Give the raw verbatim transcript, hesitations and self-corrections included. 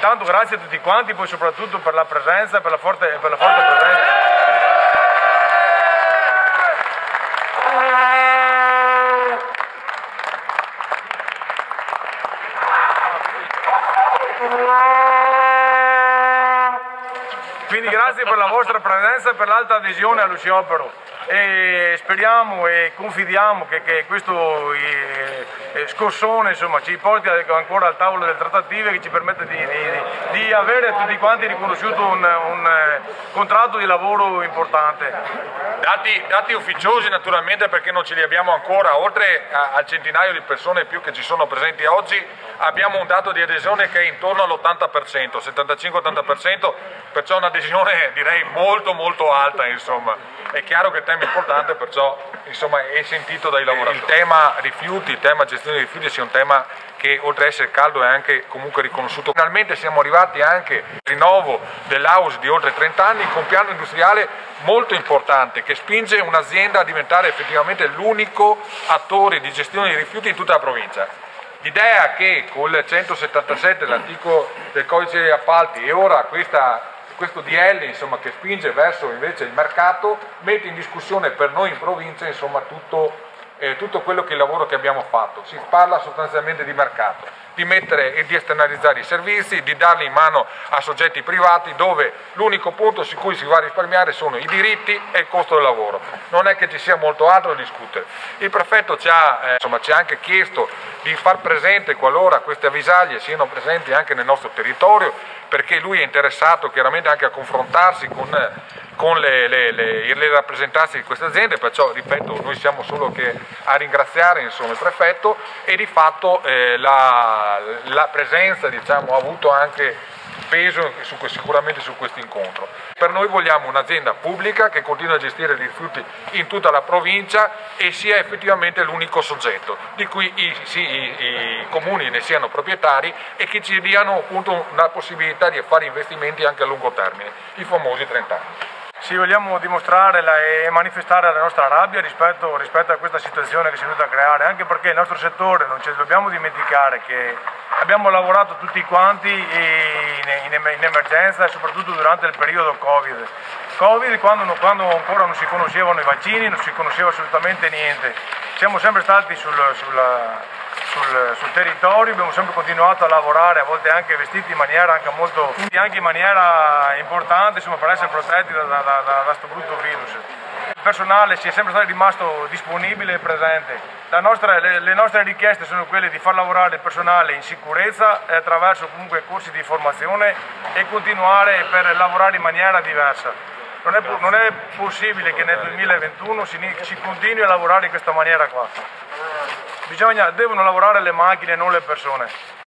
intanto grazie a tutti quanti, poi soprattutto per la presenza, per la forte, per la forte presenza. Quindi grazie per la vostra presenza e per l'alta adesione allo sciopero e speriamo e confidiamo che, che questo eh, scossone insomma, ci porti ancora al tavolo delle trattative che ci permette di, di, di avere tutti quanti riconosciuto un, un eh, contratto di lavoro importante. Dati, dati ufficiosi naturalmente, perché non ce li abbiamo ancora, oltre a, al centinaio di persone più che ci sono presenti oggi, abbiamo un dato di adesione che è intorno all'ottanta per cento, settantacinque ottanta per cento, perciò un'adesione direi molto molto alta, insomma. È chiaro che il tema è importante, perciò insomma, è sentito dai lavoratori. Il tema rifiuti, il tema gestione dei rifiuti sia un tema che oltre ad essere caldo è anche comunque riconosciuto. Finalmente siamo arrivati anche al rinnovo dell'Aus di oltre trenta anni con un piano industriale molto importante che spinge un'azienda a diventare effettivamente l'unico attore di gestione dei rifiuti in tutta la provincia. L'idea che con il centosettantasette, l'articolo del codice degli appalti e ora questa questo D L insomma, che spinge verso invece il mercato, mette in discussione per noi in provincia insomma, tutto, eh, tutto quello che è il lavoro che abbiamo fatto. Si parla sostanzialmente di mercato, di mettere e di esternalizzare i servizi, di darli in mano a soggetti privati dove l'unico punto su cui si va a risparmiare sono i diritti e il costo del lavoro. Non è che ci sia molto altro da discutere. Il prefetto ci ha, eh, insomma, ci ha anche chiesto di far presente qualora queste avvisaglie siano presenti anche nel nostro territorio, perché lui è interessato chiaramente anche a confrontarsi con, con le, le, le, le rappresentanze di queste aziende, perciò ripeto noi siamo solo che a ringraziare insomma, il prefetto e di fatto eh, la, la presenza diciamo, ha avuto anche peso su, sicuramente su questo incontro. Per noi vogliamo un'azienda pubblica che continui a gestire i rifiuti in tutta la provincia e sia effettivamente l'unico soggetto, di cui i, sì, i, i comuni ne siano proprietari e che ci diano appunto una possibilità di fare investimenti anche a lungo termine, i famosi trenta anni. Sì, vogliamo dimostrare la, e manifestare la nostra rabbia rispetto, rispetto a questa situazione che si è venuta a creare, anche perché il nostro settore, non ci dobbiamo dimenticare che abbiamo lavorato tutti quanti in, in, in emergenza e soprattutto durante il periodo Covid. Covid quando, quando ancora non si conoscevano i vaccini, non si conosceva assolutamente niente. Siamo sempre stati sul, sulla, sul, sul territorio, abbiamo sempre continuato a lavorare, a volte anche vestiti in maniera anche molto, anche in maniera importante, insomma, per essere protetti da, da, da, da questo brutto virus. Il personale si è sempre stato rimasto disponibile e presente. La nostra, le, le nostre richieste sono quelle di far lavorare il personale in sicurezza e attraverso comunque corsi di formazione e continuare per lavorare in maniera diversa. Non è, non è possibile che nel duemilaventuno si, si continui a lavorare in questa maniera qua. Bisogna, devono lavorare le macchine e non le persone.